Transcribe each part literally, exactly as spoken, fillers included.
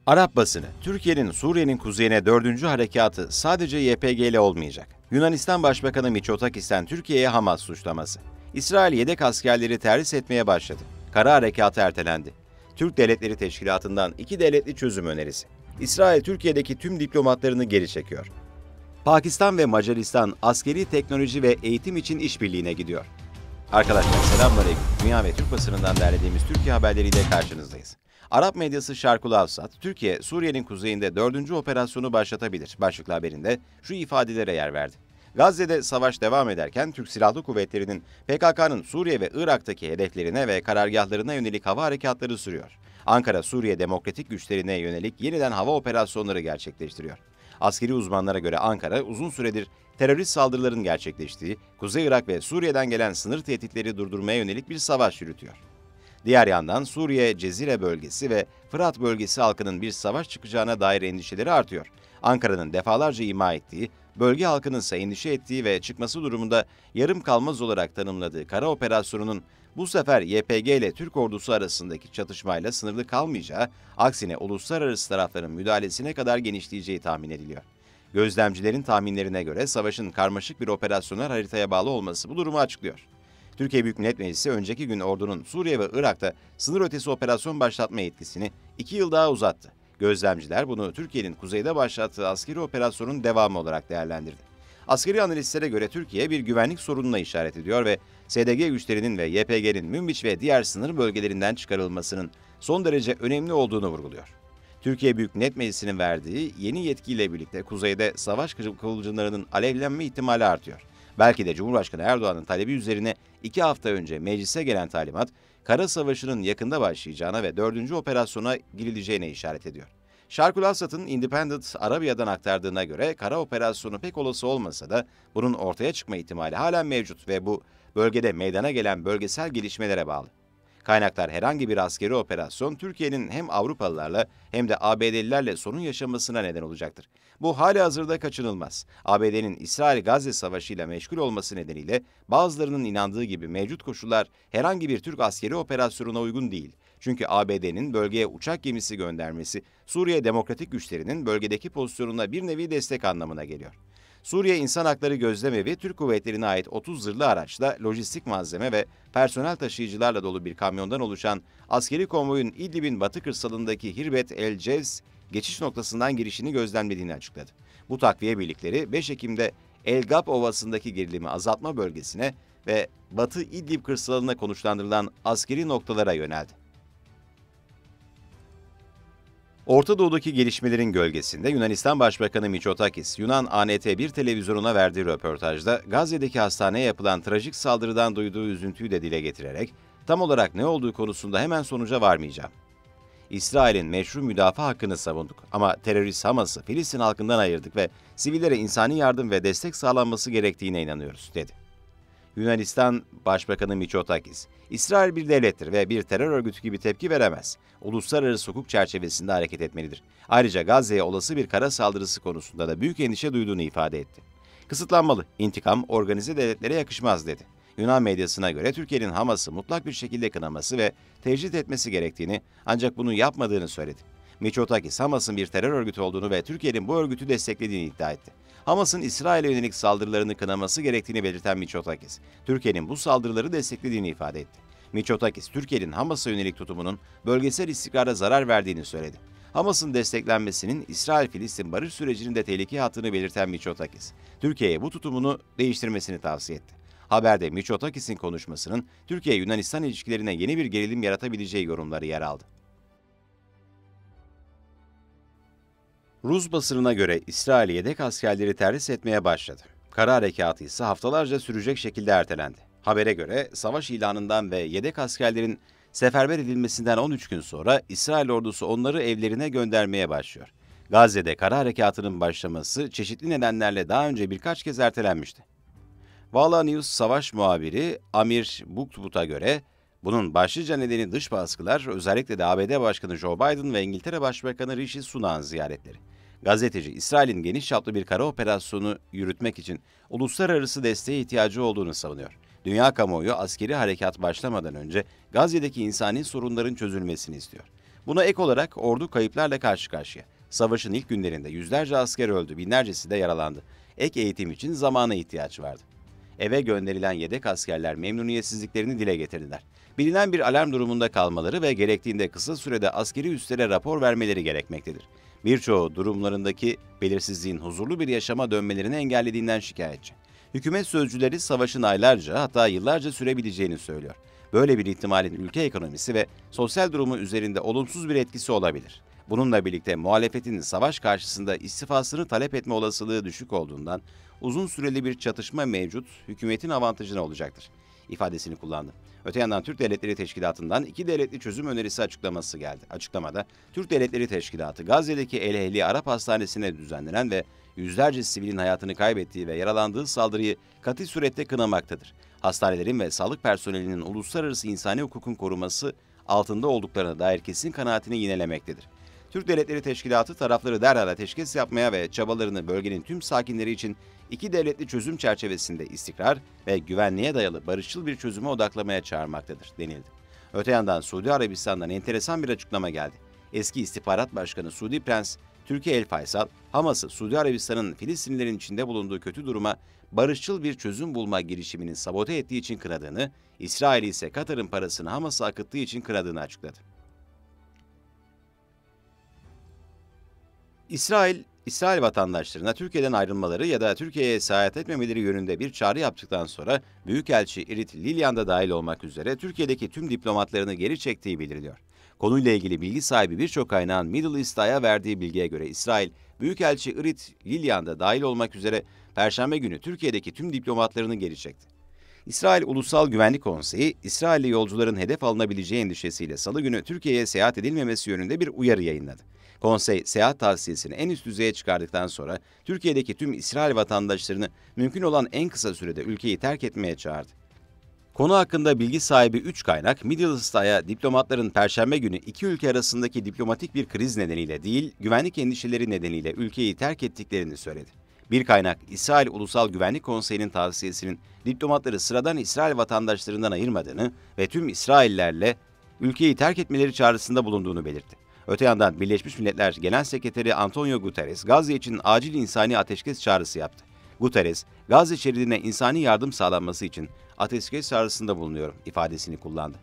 Arap basını, Türkiye'nin Suriye'nin kuzeyine dördüncü harekatı sadece Y P G ile olmayacak. Yunanistan Başbakanı Mitsotakis'ten Türkiye'ye Hamas suçlaması. İsrail yedek askerleri terhis etmeye başladı. Kara harekatı ertelendi. Türk Devletleri Teşkilatı'ndan iki devletli çözüm önerisi. İsrail Türkiye'deki tüm diplomatlarını geri çekiyor. Pakistan ve Macaristan askeri teknoloji ve eğitim için işbirliğine gidiyor. Arkadaşlar selamünaleyküm. Dünya ve Türk basınından derlediğimiz Türkiye haberleriyle karşınızdayız. Arap medyası Şarkul Avsat, Türkiye, Suriye'nin kuzeyinde dördüncü operasyonu başlatabilir başlıklı haberinde şu ifadelere yer verdi. Gazze'de savaş devam ederken Türk Silahlı Kuvvetleri'nin P K K'nın Suriye ve Irak'taki hedeflerine ve karargahlarına yönelik hava harekatları sürüyor. Ankara, Suriye Demokratik Güçlerine yönelik yeniden hava operasyonları gerçekleştiriyor. Askeri uzmanlara göre Ankara uzun süredir terörist saldırıların gerçekleştiği, Kuzey Irak ve Suriye'den gelen sınır tehditleri durdurmaya yönelik bir savaş yürütüyor. Diğer yandan Suriye, Cezire bölgesi ve Fırat bölgesi halkının bir savaş çıkacağına dair endişeleri artıyor. Ankara'nın defalarca ima ettiği, bölge halkının ise endişe ettiği ve çıkması durumunda yarım kalmaz olarak tanımladığı kara operasyonunun bu sefer Y P G ile Türk ordusu arasındaki çatışmayla sınırlı kalmayacağı, aksine uluslararası tarafların müdahalesine kadar genişleyeceği tahmin ediliyor. Gözlemcilerin tahminlerine göre savaşın karmaşık bir operasyonel haritaya bağlı olması bu durumu açıklıyor. Türkiye Büyük Millet Meclisi önceki gün ordunun Suriye ve Irak'ta sınır ötesi operasyon başlatma yetkisini iki yıl daha uzattı. Gözlemciler bunu Türkiye'nin kuzeyde başlattığı askeri operasyonun devamı olarak değerlendirdi. Askeri analistlere göre Türkiye bir güvenlik sorununa işaret ediyor ve S D G güçlerinin ve Y P G'nin Münbiç ve diğer sınır bölgelerinden çıkarılmasının son derece önemli olduğunu vurguluyor. Türkiye Büyük Millet Meclisi'nin verdiği yeni yetkiyle birlikte kuzeyde savaş kıvılcımlarının alevlenme ihtimali artıyor. Belki de Cumhurbaşkanı Erdoğan'ın talebi üzerine iki hafta önce meclise gelen talimat, kara savaşının yakında başlayacağına ve dördüncü operasyona girileceğine işaret ediyor. Şarkul Avsat'ın Independent Arabia'dan aktardığına göre kara operasyonu pek olası olmasa da bunun ortaya çıkma ihtimali halen mevcut ve bu bölgede meydana gelen bölgesel gelişmelere bağlı. Kaynaklar herhangi bir askeri operasyon Türkiye'nin hem Avrupalılarla hem de A B D'lilerle sorun yaşamasına neden olacaktır. Bu halihazırda kaçınılmaz. A B D'nin İsrail-Gazze savaşıyla meşgul olması nedeniyle bazılarının inandığı gibi mevcut koşullar herhangi bir Türk askeri operasyonuna uygun değil. Çünkü A B D'nin bölgeye uçak gemisi göndermesi Suriye Demokratik Güçlerinin bölgedeki pozisyonuna bir nevi destek anlamına geliyor. Suriye İnsan Hakları Gözlemevi, Türk kuvvetlerine ait otuz zırhlı araçla lojistik malzeme ve personel taşıyıcılarla dolu bir kamyondan oluşan askeri konvoyun İdlib'in batı kırsalındaki Hirbet El Cevz geçiş noktasından girişini gözlemlediğini açıkladı. Bu takviye birlikleri beş Ekim'de El Gab Ovası'ndaki gerilimi azaltma bölgesine ve Batı İdlib kırsalına konuşlandırılan askeri noktalara yöneldi. Orta Doğu'daki gelişmelerin gölgesinde Yunanistan Başbakanı Mitsotakis, Yunan A N T bir televizyonuna verdiği röportajda Gazze'deki hastaneye yapılan trajik saldırıdan duyduğu üzüntüyü de dile getirerek tam olarak ne olduğu konusunda hemen sonuca varmayacağım. İsrail'in meşru müdafaa hakkını savunduk ama terörist Hamas'ı Filistin halkından ayırdık ve sivillere insani yardım ve destek sağlanması gerektiğine inanıyoruz, dedi. Yunanistan Başbakanı Mitsotakis, İsrail bir devlettir ve bir terör örgütü gibi tepki veremez. Uluslararası hukuk çerçevesinde hareket etmelidir. Ayrıca Gazze'ye olası bir kara saldırısı konusunda da büyük endişe duyduğunu ifade etti. Kısıtlanmalı, intikam organize devletlere yakışmaz, dedi. Yunan medyasına göre Türkiye'nin Hamas'ı mutlak bir şekilde kınaması ve tecrit etmesi gerektiğini ancak bunu yapmadığını söyledi. Mitsotakis, Hamas'ın bir terör örgütü olduğunu ve Türkiye'nin bu örgütü desteklediğini iddia etti. Hamas'ın İsrail'e yönelik saldırılarını kınaması gerektiğini belirten Mitsotakis, Türkiye'nin bu saldırıları desteklediğini ifade etti. Mitsotakis, Türkiye'nin Hamas'a yönelik tutumunun bölgesel istikrara zarar verdiğini söyledi. Hamas'ın desteklenmesinin İsrail-Filistin barış sürecinin de tehlikeye attığını belirten Mitsotakis, Türkiye'ye bu tutumunu değiştirmesini tavsiye etti. Haberde Mitsotakis'in konuşmasının Türkiye-Yunanistan ilişkilerine yeni bir gerilim yaratabileceği yorumları yer aldı. Rus basınına göre İsrail yedek askerleri terhis etmeye başladı. Kara harekatı ise haftalarca sürecek şekilde ertelendi. Habere göre savaş ilanından ve yedek askerlerin seferber edilmesinden on üç gün sonra İsrail ordusu onları evlerine göndermeye başlıyor. Gazze'de kara harekatının başlaması çeşitli nedenlerle daha önce birkaç kez ertelenmişti. Valla News savaş muhabiri Amir Buktbut'a göre bunun başlıca nedeni dış baskılar, özellikle de A B D Başkanı Joe Biden ve İngiltere Başbakanı Rishi Sunak'ın ziyaretleri. Gazeteci, İsrail'in geniş çaplı bir kara operasyonu yürütmek için uluslararası desteğe ihtiyacı olduğunu savunuyor. Dünya kamuoyu askeri harekat başlamadan önce Gazze'deki insani sorunların çözülmesini istiyor. Buna ek olarak ordu kayıplarla karşı karşıya. Savaşın ilk günlerinde yüzlerce asker öldü, binlercesi de yaralandı. Ek eğitim için zamana ihtiyaç vardı. Eve gönderilen yedek askerler memnuniyetsizliklerini dile getirdiler. Bilinen bir alarm durumunda kalmaları ve gerektiğinde kısa sürede askeri üslere rapor vermeleri gerekmektedir. Birçoğu durumlarındaki belirsizliğin huzurlu bir yaşama dönmelerini engellediğinden şikayetçi. Hükümet sözcüleri savaşın aylarca hatta yıllarca sürebileceğini söylüyor. Böyle bir ihtimalin ülke ekonomisi ve sosyal durumu üzerinde olumsuz bir etkisi olabilir. Bununla birlikte muhalefetin savaş karşısında istifasını talep etme olasılığı düşük olduğundan uzun süreli bir çatışma mevcut, hükümetin avantajına olacaktır ifadesini kullandı. Öte yandan Türk Devletleri Teşkilatı'ndan iki devletli çözüm önerisi açıklaması geldi. Açıklamada Türk Devletleri Teşkilatı, Gazze'deki El Ehli Arap Hastanesi'ne düzenlenen ve yüzlerce sivilin hayatını kaybettiği ve yaralandığı saldırıyı katı surette kınamaktadır. Hastanelerin ve sağlık personelinin uluslararası insani hukukun koruması altında olduklarına dair kesin kanaatini yinelemektedir. Türk Devletleri Teşkilatı tarafları derhal ateşkes yapmaya ve çabalarını bölgenin tüm sakinleri için iki devletli çözüm çerçevesinde istikrar ve güvenliğe dayalı barışçıl bir çözüme odaklamaya çağırmaktadır denildi. Öte yandan Suudi Arabistan'dan enteresan bir açıklama geldi. Eski İstihbarat Başkanı Suudi Prens Türkiye El Faysal, Hamas'ı Suudi Arabistan'ın Filistinlilerin içinde bulunduğu kötü duruma barışçıl bir çözüm bulma girişimini sabote ettiği için kınadığını, İsrail ise Katar'ın parasını Hamas'a akıttığı için kınadığını açıkladı. İsrail, İsrail vatandaşlarına Türkiye'den ayrılmaları ya da Türkiye'ye seyahat etmemeleri yönünde bir çağrı yaptıktan sonra Büyükelçi Irit Lilyan da dahil olmak üzere Türkiye'deki tüm diplomatlarını geri çektiği bildiriliyor. Konuyla ilgili bilgi sahibi birçok kaynağın Middle East Eye'a verdiği bilgiye göre İsrail, Büyükelçi Irit Lilyan da dahil olmak üzere Perşembe günü Türkiye'deki tüm diplomatlarını geri çekti. İsrail Ulusal Güvenlik Konseyi, İsrailli yolcuların hedef alınabileceği endişesiyle Salı günü Türkiye'ye seyahat edilmemesi yönünde bir uyarı yayınladı. Konsey, seyahat tavsiyesini en üst düzeye çıkardıktan sonra Türkiye'deki tüm İsrail vatandaşlarını mümkün olan en kısa sürede ülkeyi terk etmeye çağırdı. Konu hakkında bilgi sahibi üç kaynak, Middle East'aya diplomatların Perşembe günü iki ülke arasındaki diplomatik bir kriz nedeniyle değil, güvenlik endişeleri nedeniyle ülkeyi terk ettiklerini söyledi. Bir kaynak, İsrail Ulusal Güvenlik Konseyi'nin tavsiyesinin diplomatları sıradan İsrail vatandaşlarından ayırmadığını ve tüm İsraillerle ülkeyi terk etmeleri çağrısında bulunduğunu belirtti. Öte yandan Birleşmiş Milletler Genel Sekreteri Antonio Guterres, Gazze için acil insani ateşkes çağrısı yaptı. Guterres, Gazze şeridine insani yardım sağlanması için ateşkes çağrısında bulunuyorum ifadesini kullandı.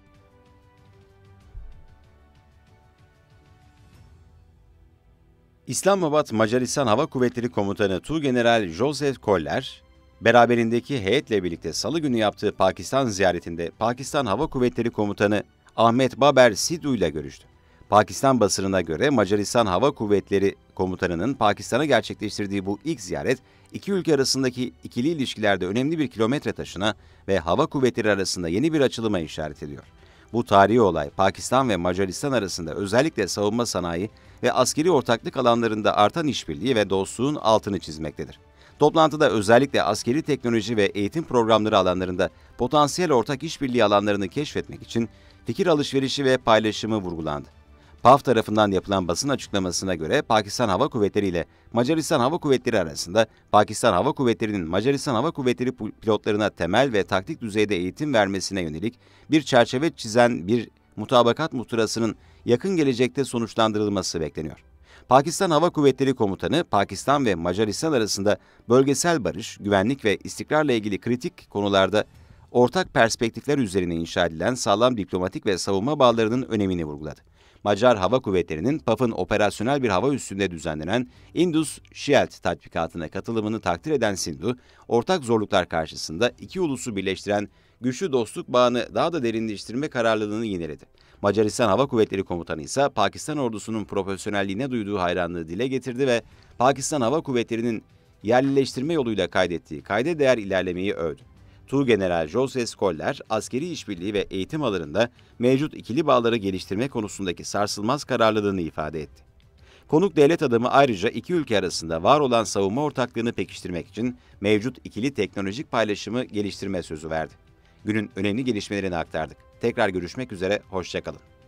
İslamabad Macaristan Hava Kuvvetleri Komutanı Tuğgeneral Joseph Koller, beraberindeki heyetle birlikte Salı günü yaptığı Pakistan ziyaretinde Pakistan Hava Kuvvetleri Komutanı Ahmet Baber Sidhu ile görüştü. Pakistan basınına göre Macaristan Hava Kuvvetleri Komutanı'nın Pakistan'a gerçekleştirdiği bu ilk ziyaret, iki ülke arasındaki ikili ilişkilerde önemli bir kilometre taşına ve hava kuvvetleri arasında yeni bir açılıma işaret ediyor. Bu tarihi olay, Pakistan ve Macaristan arasında özellikle savunma sanayi ve askeri ortaklık alanlarında artan işbirliği ve dostluğun altını çizmektedir. Toplantıda özellikle askeri teknoloji ve eğitim programları alanlarında potansiyel ortak işbirliği alanlarını keşfetmek için fikir alışverişi ve paylaşımı vurgulandı. P A F tarafından yapılan basın açıklamasına göre Pakistan Hava Kuvvetleri ile Macaristan Hava Kuvvetleri arasında Pakistan Hava Kuvvetleri'nin Macaristan Hava Kuvvetleri pilotlarına temel ve taktik düzeyde eğitim vermesine yönelik bir çerçeve çizen bir mutabakat muhtırasının yakın gelecekte sonuçlandırılması bekleniyor. Pakistan Hava Kuvvetleri Komutanı, Pakistan ve Macaristan arasında bölgesel barış, güvenlik ve istikrarla ilgili kritik konularda ortak perspektifler üzerine inşa edilen sağlam diplomatik ve savunma bağlarının önemini vurguladı. Macar Hava Kuvvetleri'nin P A F'ın operasyonel bir hava üssünde düzenlenen Indus Shield tatbikatına katılımını takdir eden Sindhu, ortak zorluklar karşısında iki ulusu birleştiren güçlü dostluk bağını daha da derinleştirme kararlılığını yineledi. Macaristan Hava Kuvvetleri Komutanı ise Pakistan ordusunun profesyonelliğine duyduğu hayranlığı dile getirdi ve Pakistan Hava Kuvvetleri'nin yerlileştirme yoluyla kaydettiği kayda değer ilerlemeyi övdü. Tuğgeneral Joseph Koller, askeri işbirliği ve eğitim alanında mevcut ikili bağları geliştirme konusundaki sarsılmaz kararlılığını ifade etti. Konuk devlet adamı ayrıca iki ülke arasında var olan savunma ortaklığını pekiştirmek için mevcut ikili teknolojik paylaşımı geliştirme sözü verdi. Günün önemli gelişmelerini aktardık. Tekrar görüşmek üzere, hoşça kalın.